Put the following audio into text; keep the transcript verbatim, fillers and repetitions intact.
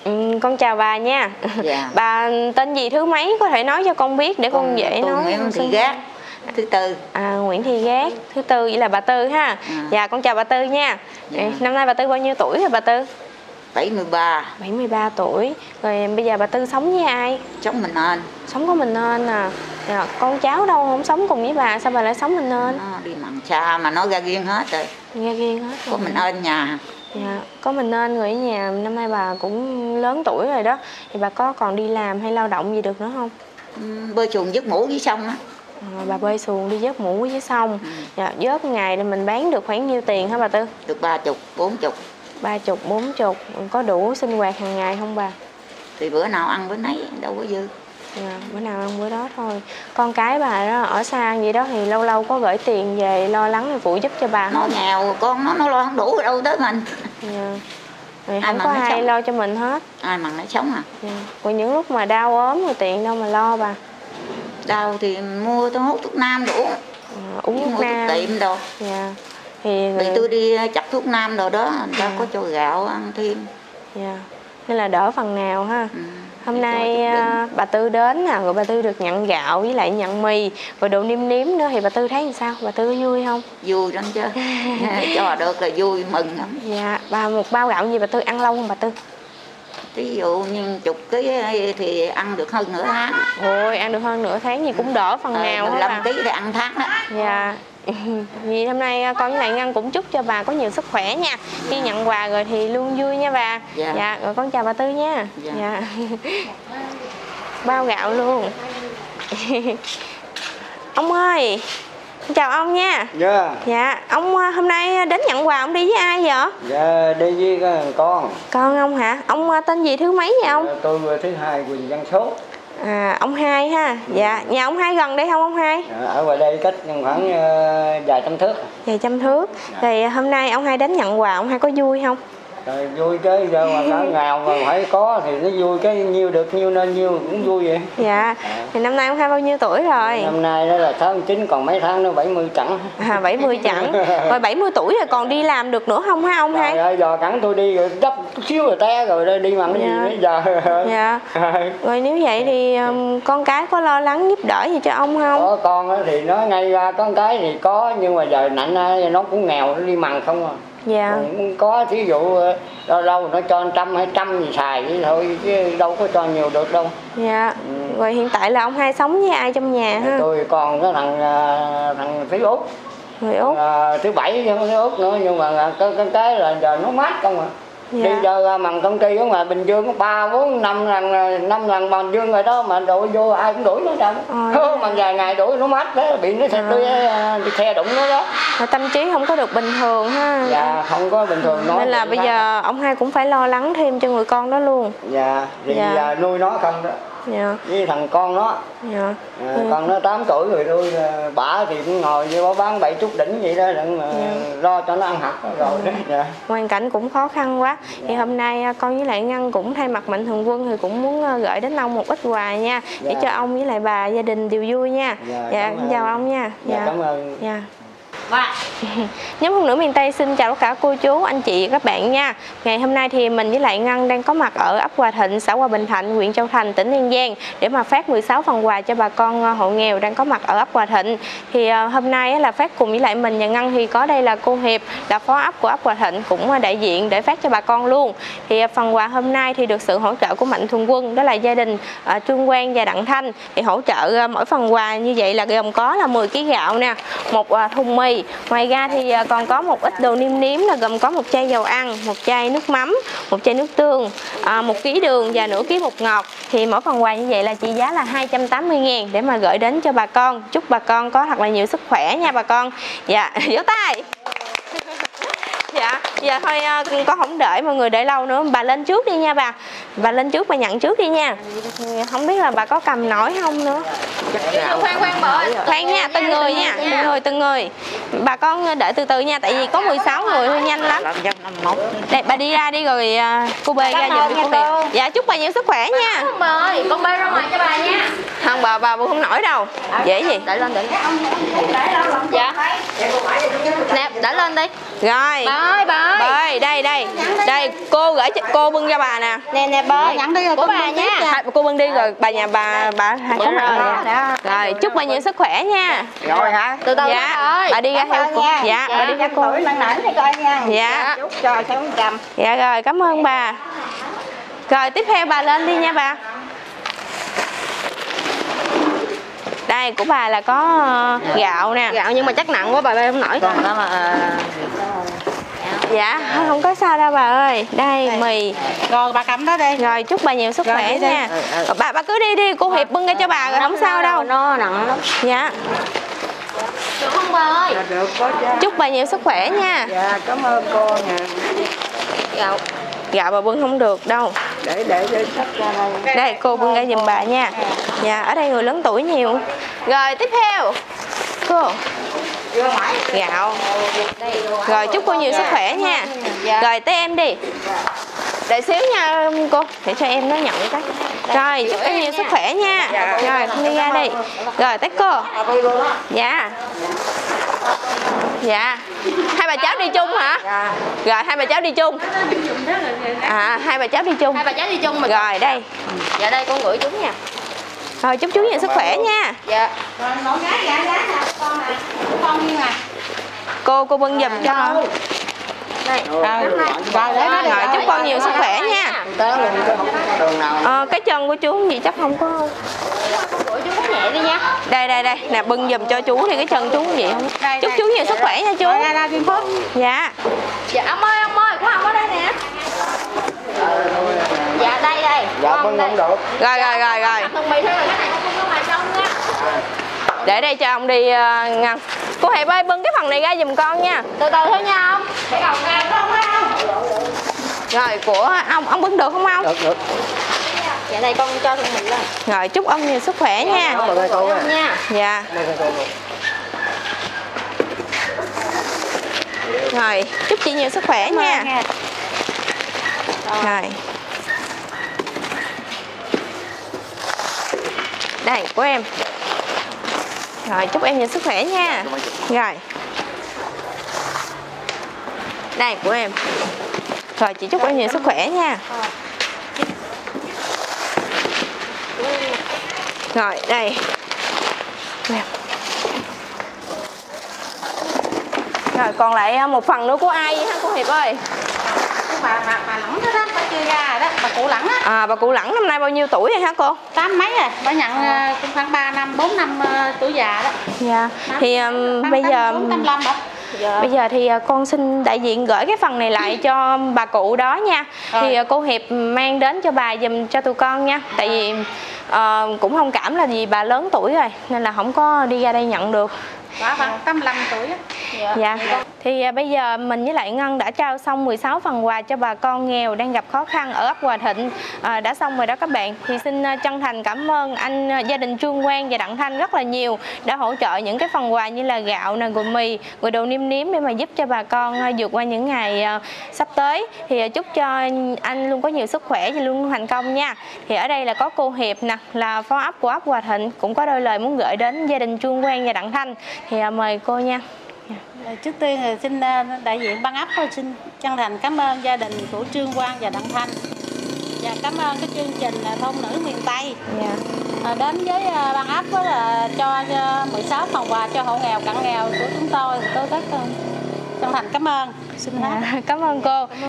Ừ, con chào bà nha. Dạ. Bà tên gì thứ mấy có thể nói cho con biết để con, con dễ nói. Nguyễn Thị Gác thứ tư. À, Nguyễn Thị Gác thứ tư, vậy là bà Tư ha. À. Dạ con chào bà Tư nha. Dạ. Năm nay bà Tư bao nhiêu tuổi rồi bà Tư? bảy mươi ba. bảy mươi ba tuổi. Rồi bây giờ bà Tư sống với ai? Sống mình nên. Sống có mình nên à. Dạ, con cháu đâu không sống cùng với bà, sao bà lại sống mình nên? Nó đi mặn xa mà nó ra riêng hết rồi. Ra riêng hết rồi. Có mình nên nhà. Dạ, có mình nên người ở nhà. Năm nay bà cũng lớn tuổi rồi đó, thì bà có còn đi làm hay lao động gì được nữa không? Ừ, bơi xuồng vớt mũ dưới sông á. À, bà bơi xuồng đi vớt mũ dưới sông. Ừ. Dạ, vớt ngày thì mình bán được khoảng nhiêu tiền hả bà Tư? Được ba chục, bốn chục. Ba chục, bốn chục. Có đủ sinh hoạt hàng ngày không bà? Thì bữa nào ăn bữa nấy, đâu có dư. À, bữa nào ăn bữa đó thôi. Con cái bà đó ở xa vậy đó thì lâu lâu có gửi tiền về lo lắng hay phụ giúp cho bà không? Nó nghèo, con nó nó lo không đủ đâu tới mình. Dạ. Rồi không có ai lo cho mình hết. Ai mà nó sống à? Dạ. Rồi những lúc mà đau ốm rồi tiền đâu mà lo bà? Đau thì mua tôi hút thuốc nam đủ. À, uống thuốc nam. Thuốc tiệm đâu. Dạ. Thì Vì tôi đi chặt thuốc nam rồi đó, người ta dạ. có cho gạo ăn thêm. Dạ. Nên là đỡ phần nào ha. Ừ. Hôm nay bà Tư đến nè, rồi bà Tư được nhận gạo với lại nhận mì, rồi đồ niêm nếm nữa thì bà Tư thấy làm sao? Bà Tư có vui không? Vui lắm chứ. Cho được là vui, mừng lắm. Dạ, bà một bao gạo gì bà Tư ăn lâu không bà Tư? Ví dụ như chục ký thì ăn được hơn nửa tháng. Ôi, ăn được hơn nửa tháng thì cũng đỡ phần ờ, nào mười lăm ký thì ăn tháng đó. Dạ. Vì hôm nay con với lại Ngân cũng chúc cho bà có nhiều sức khỏe nha. Khi nhận quà rồi thì luôn vui nha bà. Dạ, dạ rồi con chào bà Tư nha. Dạ, dạ. Bao gạo luôn. Ông ơi, chào ông nha. Dạ. Dạ, ông hôm nay đến nhận quà ông đi với ai vậy? Dạ, đi với con. Con ông hả? Ông tên gì thứ mấy vậy ông? Dạ, tôi thứ hai Quỳnh Văn Số. À, ông Hai ha. Ừ. Dạ, nhà ông Hai gần đây không ông Hai? Dạ, ở ngoài đây cách khoảng uh, vài trăm thước. Vài trăm thước. Dạ. Thì hôm nay ông Hai đến nhận quà, ông Hai có vui không? Rồi vui cái giờ mà nó nghèo mà phải có thì nó vui, cái nhiêu được nhiêu nên nhiêu cũng vui vậy. Dạ. À. Thì năm nay ông Hai bao nhiêu tuổi rồi? Năm nay đó là tháng chín, còn mấy tháng nữa bảy mươi chẵn. À, bảy mươi chẵn. Rồi bảy mươi tuổi rồi còn đi làm được nữa không hả ông Hai? Dạ, giờ cẳng tôi đi rồi đắp chút xíu rồi té rồi đi bằng cái dạ. gì nữa giờ. Dạ. Rồi nếu vậy thì um, con cái có lo lắng giúp đỡ gì cho ông không? Có con thì nó ngay ra con cái thì có, nhưng mà giờ nạnh nó cũng nghèo, nó đi mần không à. Dạ. Cũng có thí dụ lâu lâu nó cho trăm hai trăm gì xài vậy thôi chứ đâu có cho nhiều được đâu. Dạ. Ừ. Rồi hiện tại là ông Hai sống với ai trong nhà ha? Tôi còn cái thằng thằng Thúy Út. Người Út. À, thứ bảy với Thúy Út nữa, nhưng mà cái cái, cái là giờ nó mát không à. Dạ. Đi giờ bằng công ty ở ngoài Bình Dương có ba bốn năm lần năm lần Bình Dương rồi đó mà đuổi vô ai cũng đuổi nó đâu. Ờ, mà vài ngày đuổi nó mát đó, bị nó à. đi xe đụng nó đó. Mà tâm trí không có được bình thường ha. Dạ, không có bình thường. Nói nên là bây giờ ông Hai cũng phải lo lắng thêm cho người con đó luôn. Dạ, thì dạ. giờ nuôi nó không đó. Dạ. Với thằng con nó. Dạ. À, ừ. Con nó tám tuổi rồi, tôi bả thì cũng ngồi với bán bảy chút đỉnh vậy đó, đừng mà dạ. lo cho nó ăn học rồi. Ừ. Dạ. Hoàn cảnh cũng khó khăn quá. Dạ. Thì hôm nay con với lại Ngân cũng thay mặt Mạnh Thường Quân thì cũng muốn gửi đến ông một ít quà nha. Dạ. Để cho ông với lại bà gia đình đều vui nha. Dạ, dạ chào ông nha. Dạ, dạ. Cảm ơn. Dạ. Nhóm Phụ Nữ Miền Tây xin chào tất cả cô chú, anh chị và các bạn nha. Ngày hôm nay thì mình với lại Ngân đang có mặt ở ấp Hòa Thịnh, xã Hòa Bình Thạnh, huyện Châu Thành, tỉnh An Giang để mà phát mười sáu phần quà cho bà con hộ nghèo đang có mặt ở ấp Hòa Thịnh. Thì hôm nay là phát cùng với lại mình và Ngân, thì có đây là cô Hiệp, là phó ấp của ấp Hòa Thịnh, cũng đại diện để phát cho bà con luôn. Thì phần quà hôm nay thì được sự hỗ trợ của Mạnh Thường Quân, đó là gia đình uh, Trương Quang và Đặng Thanh. Thì hỗ trợ uh, mỗi phần quà như vậy là gồm có là mười ký gạo nè, một uh, thùng mì. Ngoài ra thì còn có một ít đồ niêm nếm là gồm có một chai dầu ăn, một chai nước mắm, một chai nước tương, à, một ký đường và nửa ký bột ngọt. Thì mỗi phần quà như vậy là trị giá là hai trăm tám mươi ngàn để mà gửi đến cho bà con. Chúc bà con có thật là nhiều sức khỏe nha bà con. Dạ, vỗ tay. Dạ, giờ thôi con không đợi mọi người đợi lâu nữa, bà lên trước đi nha bà. Bà lên trước, bà nhận trước đi nha. Không biết là bà có cầm nổi không nữa. Khoan khoan bà ơi. Khoan nha, từng người nha, từng người từng người. Bà con đợi từ từ nha, tại vì có mười sáu người hơi nhanh lắm. Đây, bà đi ra đi rồi cô bê ra giùm cô Hiệp. Dạ, chúc bà nhiều sức khỏe nha. Không bà ơi, con bê ra ngoài cho bà nha. Không bà, bà không nổi đâu. Dễ gì? Đợi lên đợi. Dạ. Nè, đợi lên đi. Rồi. Bà ơi, bà ơi. Bơi, đây đây. Đây, cô gửi cho, cô bưng cho bà nè. Nè nè bơi. Nhận đi rồi của bà nha. Hai, cô bưng đi rồi bà nhà bà bà hai có mặt rồi. Rồi, chúc bà nhiều sức khỏe nha. Rồi hả? Từ từ Dạ. ơi. Bà đi ra theo cô. Dạ, bà đi theo cô. tuổi nặng nặng cho coi nha. Dạ. Chúc cho sống trăm. Dạ rồi, cảm ơn bà. Rồi tiếp theo bà lên đi nha bà. Đây của bà là có uh, gạo nè. Gạo nhưng mà chắc nặng quá bà bê không nổi. Còn đó là Dạ, không có sao đâu bà ơi. Đây mì. rồi bà cầm đó đi. Rồi chúc bà nhiều sức khỏe nha. Bà bà cứ đi đi, cô Hiệp bưng ra cho bà rồi không sao đâu. Nó nặng lắm. Dạ. Được không bà ơi? Được có chứ. Chúc bà nhiều sức khỏe nha. Dạ cảm ơn cô nha. Gạo. Gạo bà bưng không được đâu. Để để để sắp ra đây. Đây cô bưng ra giùm bà nha. Dạ, ở đây người lớn tuổi nhiều. Rồi tiếp theo. Cô. Gạo. Rồi chúc cô nhiều sức khỏe nha. Rồi tới em đi. Đợi xíu nha cô, để cho em nó nhận cái. Rồi chúc em nhiều sức khỏe nha. Rồi con đi ra đi. Rồi tới cô. Dạ. Dạ. Hai bà cháu đi chung hả? Rồi hai bà cháu đi chung. À hai bà cháu đi chung. Hai bà cháu đi chung mà. Rồi đây. Dạ đây con gửi chúng nha. Rồi chúc chú nhiều sức khỏe nha. Dạ. Rồi con gái dạ gái nè, con nè. Con Duyên nè. Cô cô bưng giùm cho. Đây. Rồi để nó Rồi chúc con nhiều sức khỏe nha. Ờ, cái chân của chú gì chắc không có. Gửi chú bút nhẹ đi nha. Đây đây đây, nè bưng giùm cho chú thì cái chân chú gì không. Chúc chú nhiều sức khỏe nha chú. Ra ra Duyên Phước. Dạ. Dạ ông ơi ông ơi, của ông ở đây nè. Dạ đây đây. Dạ bưng không được. Rồi rồi rồi rồi. Thùng mì thôi rồi cái này không có ngoài trong nha. Để đây cho ông đi uh, ngăn. Cô Hiệp ơi bưng cái phần này ra giùm con nha. Từ từ thôi nha ông. Để còn ra không không. Rồi của ông, ông bưng được không ông? Được được. Dạ đây con cho thùng mì lên. Rồi chúc ông nhiều sức khỏe nha. Cảm ơn cô nha. Nha. Dạ. Rồi chúc chị nhiều sức khỏe nha. Rồi. Đây của em. Rồi chúc em nhiều sức khỏe nha. Rồi. Đây của em. Rồi chị chúc em nhiều sức khỏe nha. Rồi đây. Nè. Rồi còn lại một phần nữa của ai vậy hả cô Hiệp ơi? Bà bà bà Lẳng đó đó, bà chưa ra rồi đó, bà cụ Lẳng á. À bà cụ Lẳng năm nay bao nhiêu tuổi rồi hả cô? Tám mấy rồi, bà nhận uh, cũng khoảng ba năm, bốn năm uh, tuổi già đó. Dạ. Thì um, bây giờ tám lăm đó. Dạ. Bây giờ thì con xin đại diện gửi cái phần này lại cho bà cụ đó nha. Rồi. Thì cô Hiệp mang đến cho bà dùm cho tụi con nha. Tại vì uh, cũng thông cảm là vì bà lớn tuổi rồi nên là không có đi ra đây nhận được. Bà khoảng tám lăm tuổi á. Dạ. Dạ. Thì bây giờ mình với lại Ngân đã trao xong mười sáu phần quà cho bà con nghèo đang gặp khó khăn ở ấp Hòa Thịnh à, đã xong rồi đó các bạn. Thì xin chân thành cảm ơn anh gia đình Trương Quang và Đặng Thanh rất là nhiều đã hỗ trợ những cái phần quà như là gạo nè, rồi mì, rồi đồ nêm nếm để mà giúp cho bà con vượt qua những ngày uh, sắp tới. Thì chúc cho anh luôn có nhiều sức khỏe và luôn thành công nha. Thì ở đây là có cô Hiệp nè, là phó ấp của ấp Hòa Thịnh, cũng có đôi lời muốn gửi đến gia đình Trương Quang và Đặng Thanh. Thì uh, mời cô nha. Trước tiên thì xin đại diện ban ấp xin chân thành cảm ơn gia đình của Trương Quang và Đặng Thanh và cảm ơn cái chương trình Thôn Nữ Miền Tây. Yeah. Đến với ban ấp là cho mười sáu phần quà cho hộ nghèo cận nghèo của chúng tôi thì tôi rất chân thành cảm ơn. Xin hết. Yeah. Cảm ơn cô.